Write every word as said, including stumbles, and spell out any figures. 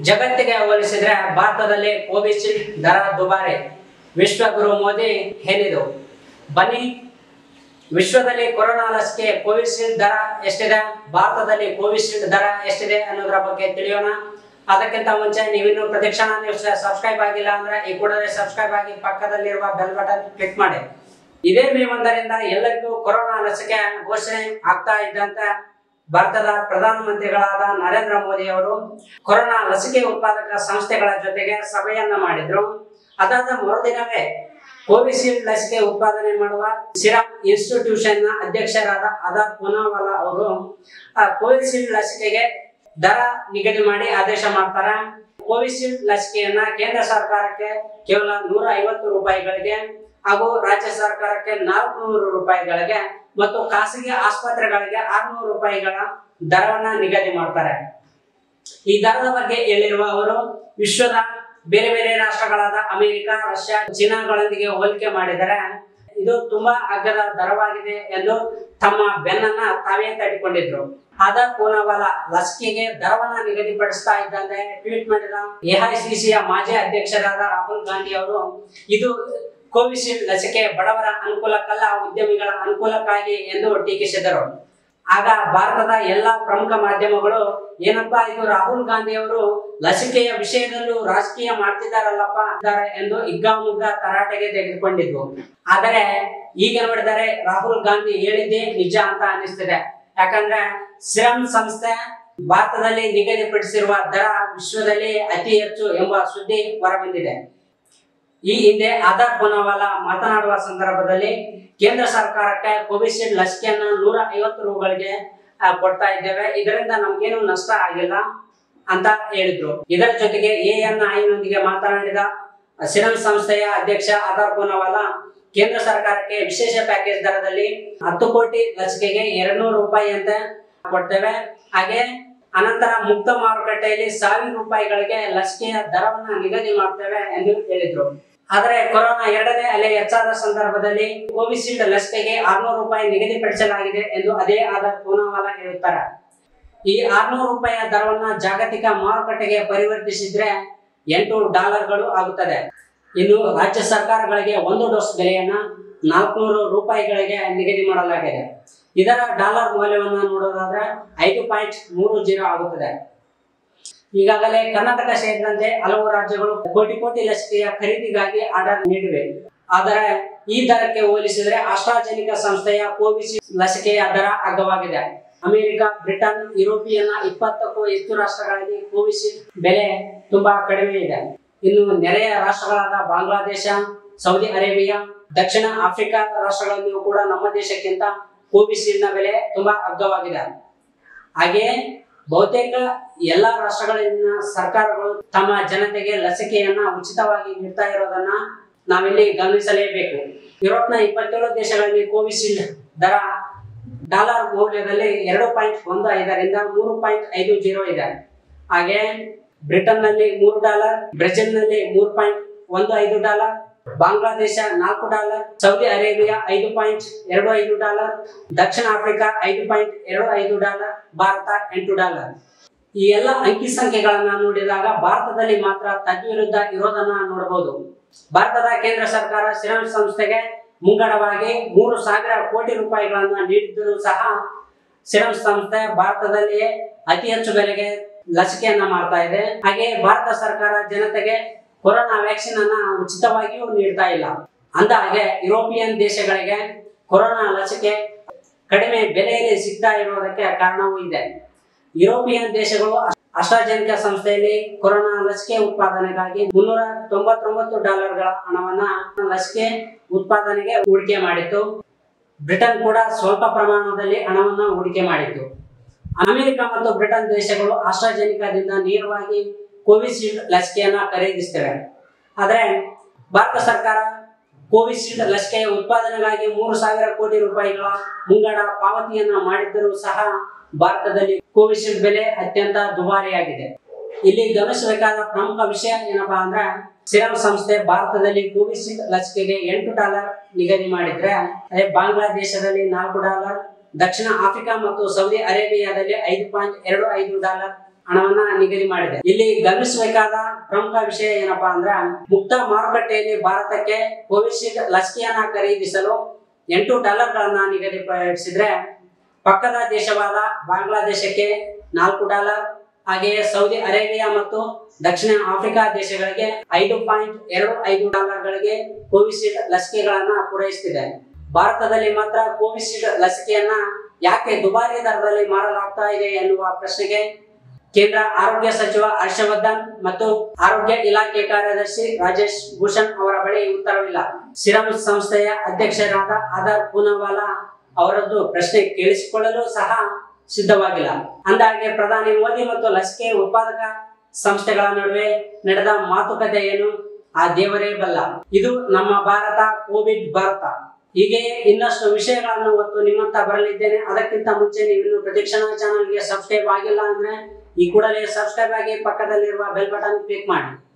ಜಗತ್ತಿಗೆ ಹೋಲಿಸಿದ್ರೆ ಭಾರತದಲ್ಲಿ ಕೋವಿಶೀಲ್ಡ್ ದರ ದುಬಾರಿ. ವಿಶ್ವಗುರು ಮೋದಿ ಹೇಳಿದರು. ಬನ್ನಿ ವಿಶ್ವದಲ್ಲಿ ಕೊರೋನಾ ಲಸಿಕೆ ಕೋವಿಶೀಲ್ಡ್ ದರ ಎಷ್ಟಿದೆ, ಭಾರತದಲ್ಲಿ ಕೋವಿಶೀಲ್ಡ್ ದರ ಎಷ್ಟಿದೆ ಅನ್ನೋದರ ಬಗ್ಗೆ ತಿಳಿಯೋಣ. ಅದಕ್ಕಿಂತ ಮುಂಚೆ ನೀವಿನ್ನು ಪ್ರತಿಕ್ಷಣ ನ್ಯೂಸ್ ಸಬ್ಸ್ಕ್ರೈಬ್ ಆಗಿಲ್ಲ ಅಂದ್ರೆ ಈ ಕೂಡಲೇ ಸಬ್ಸ್ಕ್ರೈಬ್ ಆಗಿ ಪಕ್ಕದಲ್ಲಿರುವ ಬೆಲ್ ಬಟನ್ ಕ್ಲಿಕ್ ಮಾಡಿ. ಇದೇ ಮೇ ಒಂದರಿಂದ ಎಲ್ಲರಿಗೂ ಕೊರೋನಾ ಲಸಿಕೆ ಘೋಷಣೆ ಆಗ್ತಾ ಇದ್ದಂತೆ ಭಾರತದ ಪ್ರಧಾನಮಂತ್ರಿಗಳಾದ ನರೇಂದ್ರ ಮೋದಿ ಅವರು ಕೊರೋನಾ ಲಸಿಕೆ ಉತ್ಪಾದಕ ಸಂಸ್ಥೆಗಳ ಜೊತೆಗೆ ಸಭೆಯನ್ನ ಮಾಡಿದ್ರು. ಅದಾದ ಮರುದಿನವೇ ಕೋವಿಶೀಲ್ಡ್ ಲಸಿಕೆ ಉತ್ಪಾದನೆ ಮಾಡುವ ಸಿರಮ್ ಇನ್ಸ್ಟಿಟ್ಯೂಷನ್ ನ ಅಧ್ಯಕ್ಷರಾದ ಅದಾರ್ ಪೂನಾವಾಲಾ ಅವರು ಕೋವಿಶೀಲ್ಡ್ ಲಸಿಕೆಗೆ ದರ ನಿಗದಿ ಮಾಡಿ ಆದೇಶ ಮಾಡ್ತಾರೆ. ಕೋವಿಶೀಲ್ಡ್ ಲಸಿಕೆಯನ್ನ ಕೇಂದ್ರ ಸರ್ಕಾರಕ್ಕೆ ಕೇವಲ ನೂರ ಐವತ್ತು ರೂಪಾಯಿಗಳಿಗೆ ಹಾಗೂ ರಾಜ್ಯ ಸರ್ಕಾರಕ್ಕೆ ನಾಲ್ಕುನೂರು ರೂಪಾಯಿಗಳಿಗೆ ಮತ್ತು ಖಾಸಗಿ ಆಸ್ಪತ್ರೆಗಳಿಗೆ ಆರ್ನೂರು ರೂಪಾಯಿಗಳ ದರವನ್ನ ನಿಗದಿ ಮಾಡ್ತಾರೆ. ಈ ದರದ ಬಗ್ಗೆ ಹೇಳಿರುವ ಅವರು ವಿಶ್ವದ ಬೇರೆ ಬೇರೆ ರಾಷ್ಟ್ರಗಳಾದ ಅಮೆರಿಕ, ರಷ್ಯಾ, ಚೀನಾಗಳೊಂದಿಗೆ ಹೋಲಿಕೆ ಮಾಡಿದರೆ ಇದು ತುಂಬಾ ಅಗ್ಗದ ದರವಾಗಿದೆ ಎಂದು ತಮ್ಮ ಬೆನ್ನನ್ನ ತಾವೇ ತಟ್ಟಿಕೊಂಡಿದ್ರು. ಆದಾರ್ ಪೂನಾವಾಲಾ ಲಸಿಕೆಗೆ ದರವನ್ನ ನಿಗದಿಪಡಿಸ್ತಾ ಇದ್ದಂತೆ ಟ್ವೀಟ್ ಮಾಡಿದ ಎಐಸಿಸಿಯ ಮಾಜಿ ಅಧ್ಯಕ್ಷರಾದ ರಾಹುಲ್ ಗಾಂಧಿ ಅವರು ಇದು ಕೋವಿಶೀಲ್ಡ್ ಲಸಿಕೆ ಬಡವರ ಅನುಕೂಲಕ್ಕಲ್ಲ, ಉದ್ಯಮಿಗಳ ಅನುಕೂಲಕ್ಕಾಗಿ ಎಂದು ಟೀಕಿಸಿದರು. ಆಗ ಭಾರತದ ಎಲ್ಲಾ ಪ್ರಮುಖ ಮಾಧ್ಯಮಗಳು ಏನಪ್ಪಾ ಇದು ರಾಹುಲ್ ಗಾಂಧಿ ಅವರು ಲಸಿಕೆಯ ವಿಷಯದಲ್ಲೂ ರಾಜಕೀಯ ಮಾಡ್ತಿದ್ದಾರಲ್ಲಪ್ಪ ಎಂದು ಹಿಗ್ಗಾಮುಗ್ಗಾ ತರಾಟೆಗೆ ತೆಗೆದುಕೊಂಡಿದ್ವು. ಆದರೆ ಈಗ ನೋಡಿದರೆ ರಾಹುಲ್ ಗಾಂಧಿ ಹೇಳಿದ್ದೇ ನಿಜ ಅಂತ ಅನಿಸ್ತಿದೆ. ಯಾಕಂದ್ರೆ ಸಿರಮ್ ಸಂಸ್ಥೆ ಭಾರತದಲ್ಲಿ ನಿಗದಿಪಡಿಸಿರುವ ದರ ವಿಶ್ವದಲ್ಲಿ ಅತಿ ಹೆಚ್ಚು ಎಂಬ ಸುದ್ದಿ ಹೊರಬಂದಿದೆ. ಈ ಹಿಂದೆ ಆದಾರ್ ಪೂನಾವಾಲಾ ಮಾತನಾಡುವ ಸಂದರ್ಭದಲ್ಲಿ ಕೇಂದ್ರ ಸರ್ಕಾರಕ್ಕೆ ಕೋವಿಶೀಲ್ಡ್ ಲಸಿಕೆಯನ್ನ ನೂರ ಐವತ್ತು ರೂಗಳಿಗೆ ಕೊಡ್ತಾ ಇದ್ದೇವೆ, ಇದರಿಂದ ನಮ್ಗೇನು ನಷ್ಟ ಆಗಿಲ್ಲ ಅಂತ ಹೇಳಿದ್ರು. ಇದರ ಜೊತೆಗೆ ಎಎನ್ಐನೊಂದಿಗೆ ಮಾತನಾಡಿದ ಸಿರಮ್ ಸಂಸ್ಥೆಯ ಅಧ್ಯಕ್ಷ ಆದಾರ್ ಪೂನಾವಾಲಾ ಕೇಂದ್ರ ಸರ್ಕಾರಕ್ಕೆ ವಿಶೇಷ ಪ್ಯಾಕೇಜ್ ದರದಲ್ಲಿ ಹತ್ತು ಕೋಟಿ ಲಸಿಕೆಗೆ ಎರಡ್ನೂರು ರೂಪಾಯಿ ಅಂತ ಕೊಡ್ತೇವೆ, ಹಾಗೆ ಅನಂತರ ಮುಕ್ತ ಮಾರುಕಟ್ಟೆಯಲ್ಲಿ ಸಾವಿರ ರೂಪಾಯಿಗಳಿಗೆ ಲಸಿಕೆಯ ದರವನ್ನ ನಿಗದಿ ಮಾಡ್ತೇವೆ ಎಂದು ಹೇಳಿದ್ರು. ಆದರೆ ಕೊರೋನಾ ಎರಡನೇ ಅಲೆ ಹೆಚ್ಚಾದ ಸಂದರ್ಭದಲ್ಲಿ ಕೋವಿಶೀಲ್ಡ್ ಲಸಿಕೆಗೆ ಆರ್ನೂರು ರೂಪಾಯಿ ನಿಗದಿಪಡಿಸಲಾಗಿದೆ ಎಂದು ಅದೇ ಆದಾರ್ ಪೂನಾವಾಲಾ ಹೇಳುತ್ತಾರೆ. ಈ ಆರ್ನೂರು ರೂಪಾಯಿಯ ದರವನ್ನ ಜಾಗತಿಕ ಮಾರುಕಟ್ಟೆಗೆ ಪರಿವರ್ತಿಸಿದ್ರೆ ಎಂಟು ಡಾಲರ್ಗಳು ಆಗುತ್ತದೆ. ಇನ್ನು ರಾಜ್ಯ ಸರ್ಕಾರಗಳಿಗೆ ಒಂದು ಡೋಸ್ ಬೆಲೆಯನ್ನ ನಾಲ್ಕುನೂರು ರೂಪಾಯಿಗಳಿಗೆ ನಿಗದಿ ಮಾಡಲಾಗಿದೆ. ಇದರ ಡಾಲರ್ ಮೌಲ್ಯವನ್ನ ನೋಡೋದಾದ್ರೆ ಐದು ಪಾಯಿಂಟ್ ಮೂರು ಜೀರೋ ಆಗುತ್ತದೆ. ಈಗಾಗಲೇ ಕರ್ನಾಟಕ ಸೇರಿದಂತೆ ಹಲವು ರಾಜ್ಯಗಳು ಕೋಟಿ ಕೋಟಿ ಲಸಿಕೆಯ ಖರೀದಿಗಾಗಿ ಆರ್ಡರ್ ನೀಡಿವೆ. ಆದರೆ ಈ ದರಕ್ಕೆ ಹೋಲಿಸಿದರೆ ಆಸ್ಟ್ರಾಜೆನಿಕಾ ಸಂಸ್ಥೆಯ ಕೋವಿಶೀಲ್ಡ್ ಲಸಿಕೆಯ ದರ ಅಗ್ಗವಾಗಿದೆ. ಅಮೆರಿಕ, ಬ್ರಿಟನ್, ಯುರೋಪಿಯನ್ ಇಪ್ಪತ್ತಕ್ಕೂ ಹೆಚ್ಚು ರಾಷ್ಟ್ರಗಳಲ್ಲಿ ಕೋವಿಶೀಲ್ಡ್ ಬೆಲೆ ತುಂಬಾ ಕಡಿಮೆ ಇದೆ. ಇನ್ನು ನೆರೆಯ ರಾಷ್ಟ್ರಗಳಾದ ಬಾಂಗ್ಲಾದೇಶ, ಸೌದಿ ಅರೇಬಿಯಾ, ದಕ್ಷಿಣ ಆಫ್ರಿಕಾ ರಾಷ್ಟ್ರಗಳಲ್ಲಿಯೂ ಕೂಡ ನಮ್ಮ ದೇಶಕ್ಕಿಂತ ಕೋವಿಶೀಲ್ಡ್ ನ ಬೆಲೆ ತುಂಬಾ ಅಗ್ಗವಾಗಿದೆ. ಹಾಗೆಯೇ ಬಹುತೇಕ ಎಲ್ಲಾ ರಾಷ್ಟ್ರಗಳಲ್ಲಿನ ಸರ್ಕಾರಗಳು ತಮ್ಮ ಜನತೆಗೆ ಲಸಿಕೆಯನ್ನ ಉಚಿತವಾಗಿ ನೀಡ್ತಾ ಇರೋದನ್ನ ನಾವಿಲ್ಲಿ ಗಮನಿಸಲೇಬೇಕು. ಯುರೋಪ್ನ ಇಪ್ಪತ್ತೇಳು ದೇಶಗಳಲ್ಲಿ ಕೋವಿಶೀಲ್ಡ್ ದರ ಡಾಲರ್ ಮೌಲ್ಯದಲ್ಲಿ ಎರಡು ಪಾಯಿಂಟ್ ಒಂದು ಐದರಿಂದ ಮೂರು ಪಾಯಿಂಟ್ ಐದು ಜೀರೋ ಇದೆ. ಹಾಗೆ ಬ್ರಿಟನ್ ನಲ್ಲಿ ಮೂರು ಡಾಲರ್, ಬ್ರೆಜಿಲ್ ನಲ್ಲಿ ಮೂರು ಪಾಯಿಂಟ್ ಒಂದು ಐದು ಡಾಲರ್, ಬಾಂಗ್ಲಾದೇಶ ನಾಲ್ಕು ಡಾಲರ್, ಸೌದಿ ಅರೇಬಿಯಾ ಐದು ಪಾಯಿಂಟ್ ಎರಡು ಐದು ಡಾಲರ್, ದಕ್ಷಿಣ ಆಫ್ರಿಕಾ ಐದು ಪಾಯಿಂಟ್ ಎರಡು ಐದು ಡಾಲರ್, ಭಾರತ ಎಂಟು ಡಾಲರ್. ಈ ಎಲ್ಲ ಅಂಕಿ ಸಂಖ್ಯೆಗಳನ್ನ ನೋಡಿದಾಗ ಭಾರತದಲ್ಲಿ ಮಾತ್ರ ತದ್ವಿರುದ್ಧ ಇರೋದನ್ನ ನೋಡಬಹುದು. ಭಾರತದ ಕೇಂದ್ರ ಸರ್ಕಾರ ಸಿರಮ್ ಸಂಸ್ಥೆಗೆ ಮುಂಗಡವಾಗಿ ಮೂರು ಸಾವಿರ ಕೋಟಿ ರೂಪಾಯಿಗಳನ್ನ ನೀಡಿದ್ದರೂ ಸಹ ಸಿರಮ್ ಸಂಸ್ಥೆ ಭಾರತದಲ್ಲಿಯೇ ಅತಿ ಹೆಚ್ಚು ಬೆಲೆಗೆ ಲಸಿಕೆಯನ್ನ ಮಾಡ್ತಾ ಇದೆ. ಹಾಗೆ ಭಾರತ ಸರ್ಕಾರ ಜನತೆಗೆ ಕೊರೋನಾ ವ್ಯಾಕ್ಸಿನ್ ಅನ್ನ ಉಚಿತವಾಗಿಯೂ ನೀಡ್ತಾ ಇಲ್ಲ. ಅಂದಹಾಗೆ ಯುರೋಪಿಯನ್ ದೇಶಗಳಿಗೆ ಕೊರೋನಾ ಲಸಿಕೆ ಕಡಿಮೆ ಬೆಲೆಯಲ್ಲಿ ಸಿಗ್ತಾ ಇರುವುದಕ್ಕೆ ಕಾರಣವೂ ಇದೆ. ಯುರೋಪಿಯನ್ ದೇಶಗಳು ಆಸ್ಟ್ರಾಜೆನಿಕಾ ಸಂಸ್ಥೆಯಲ್ಲಿ ಕೊರೋನಾ ಲಸಿಕೆ ಉತ್ಪಾದನೆಗಾಗಿ ಮುನ್ನೂರ ತೊಂಬತ್ತೊಂಬತ್ತು ಡಾಲರ್ಗಳ ಹಣವನ್ನ ಲಸಿಕೆ ಉತ್ಪಾದನೆಗೆ ಹೂಡಿಕೆ ಮಾಡಿತ್ತು. ಬ್ರಿಟನ್ ಕೂಡ ಸ್ವಲ್ಪ ಪ್ರಮಾಣದಲ್ಲಿ ಹಣವನ್ನ ಹೂಡಿಕೆ ಮಾಡಿತ್ತು. ಅಮೆರಿಕ ಮತ್ತು ಬ್ರಿಟನ್ ದೇಶಗಳು ಆಸ್ಟ್ರಾಜೆನಿಕಾದಿಂದ ನೇರವಾಗಿ ಕೋವಿಶೀಲ್ಡ್ ಲಸಿಕೆಯನ್ನ ಖರೀದಿಸ್ತೇವೆ. ಆದರೆ ಭಾರತ ಸರ್ಕಾರ ಕೋವಿಶೀಲ್ಡ್ ಲಸಿಕೆಯ ಉತ್ಪಾದನೆಗಾಗಿ ಮೂರು ಸಾವಿರ ಕೋಟಿ ರೂಪಾಯಿಗಳ ಮುಂಗಡ ಪಾವತಿಯನ್ನ ಮಾಡಿದ್ದರೂ ಸಹ ಭಾರತದಲ್ಲಿ ಕೋವಿಶೀಲ್ಡ್ ಬೆಲೆ ಅತ್ಯಂತ ದುಬಾರಿಯಾಗಿದೆ. ಇಲ್ಲಿ ಗಮನಿಸಬೇಕಾದ ಪ್ರಮುಖ ವಿಷಯ ಏನಪ್ಪಾ ಅಂದ್ರೆ ಸಿರಮ್ ಸಂಸ್ಥೆ ಭಾರತದಲ್ಲಿ ಕೋವಿಶೀಲ್ಡ್ ಲಸಿಕೆಗೆ ಎಂಟು ಡಾಲರ್ ನಿಗದಿ ಮಾಡಿದ್ರೆ ಅದೇ ಬಾಂಗ್ಲಾದೇಶದಲ್ಲಿ ನಾಲ್ಕು ಡಾಲರ್, ದಕ್ಷಿಣ ಆಫ್ರಿಕಾ ಮತ್ತು ಸೌದಿ ಅರೇಬಿಯಾದಲ್ಲಿ ಐದು ಪಾಯಿಂಟ್ ಎರಡು ಐದು ಡಾಲರ್ ಹಣವನ್ನ ನಿಗದಿ ಮಾಡಿದೆ. ಇಲ್ಲಿ ಗಮನಿಸಬೇಕಾದ ಪ್ರಮುಖ ವಿಷಯ ಏನಪ್ಪಾ ಅಂದ್ರೆ ಮುಕ್ತ ಮಾರುಕಟ್ಟೆಯಲ್ಲಿ ಭಾರತಕ್ಕೆ ಕೋವಿಶೀಲ್ಡ್ ಲಸಿಕೆಯನ್ನ ಖರೀದಿಸಲು ಎಂಟು ಡಾಲರ್ಗಳನ್ನ ನಿಗದಿಪಡಿಸಿದ್ರೆ ಪಕ್ಕದ ದೇಶವಾದ ಬಾಂಗ್ಲಾದೇಶಕ್ಕೆ ನಾಲ್ಕು ಡಾಲರ್, ಹಾಗೆಯೇ ಸೌದಿ ಅರೇಬಿಯಾ ಮತ್ತು ದಕ್ಷಿಣ ಆಫ್ರಿಕಾ ದೇಶಗಳಿಗೆ ಐದು ಪಾಯಿಂಟ್ ಎರಡು ಐದು ಡಾಲರ್ಗಳಿಗೆ ಕೋವಿಶೀಲ್ಡ್ ಲಸಿಕೆಗಳನ್ನ ಪೂರೈಸುತ್ತಿದೆ. ಭಾರತದಲ್ಲಿ ಮಾತ್ರ ಕೋವಿಶೀಲ್ಡ್ ಲಸಿಕೆಯನ್ನ ಯಾಕೆ ದುಬಾರಿ ದರದಲ್ಲಿ ಮಾರಲಾಗ್ತಾ ಇದೆ ಎನ್ನುವ ಪ್ರಶ್ನೆಗೆ ಕೇಂದ್ರ ಆರೋಗ್ಯ ಸಚಿವ ಹರ್ಷವರ್ಧನ್ ಮತ್ತು ಆರೋಗ್ಯ ಇಲಾಖೆ ಕಾರ್ಯದರ್ಶಿ ರಾಜೇಶ್ ಭೂಷಣ್ ಅವರ ಬಳಿ ಉತ್ತರವಿಲ್ಲ. ಸಿರಂ ಸಂಸ್ಥೆಯ ಅಧ್ಯಕ್ಷರಾದ ಆಧಾರ್ ಪೂನಾವಾಲಾ ಅವರದ್ದು ಪ್ರಶ್ನೆ ಕೇಳಿಸಿಕೊಳ್ಳಲು ಸಹ ಸಿದ್ಧವಾಗಿಲ್ಲ. ಅಂದಾಗೆ ಪ್ರಧಾನಿ ಮೋದಿ ಮತ್ತು ಲಸಿಕೆ ಉತ್ಪಾದಕ ಸಂಸ್ಥೆಗಳ ನಡುವೆ ನಡೆದ ಮಾತುಕತೆ ಏನು ಆ ದೇವರೇ ಬಲ್ಲ. ಇದು ನಮ್ಮ ಭಾರತ, ಕೋವಿಡ್ ಭಾರತ. ಹೀಗೆ ಇನ್ನಷ್ಟು ವಿಷಯಗಳನ್ನು ಹೊತ್ತು ನಿಮ್ಮತ್ತ ಬರಲಿದ್ದೇನೆ. ಅದಕ್ಕಿಂತ ಮುಂಚೆ ನೀವು ಪ್ರತಿಕ್ಷಣ ಚಾನಲ್ಗೆ ಸಬ್ಸ್ಕ್ರೈಬ್ ಆಗಿಲ್ಲ ಅಂದ್ರೆ ಈ ಕೂಡಲೇ ಸಬ್ಸ್ಕ್ರೈಬ್ ಆಗಿ ಪಕ್ಕದಲ್ಲಿರುವ ಬೆಲ್ ಬಟನ್ ಕ್ಲಿಕ್ ಮಾಡಿ.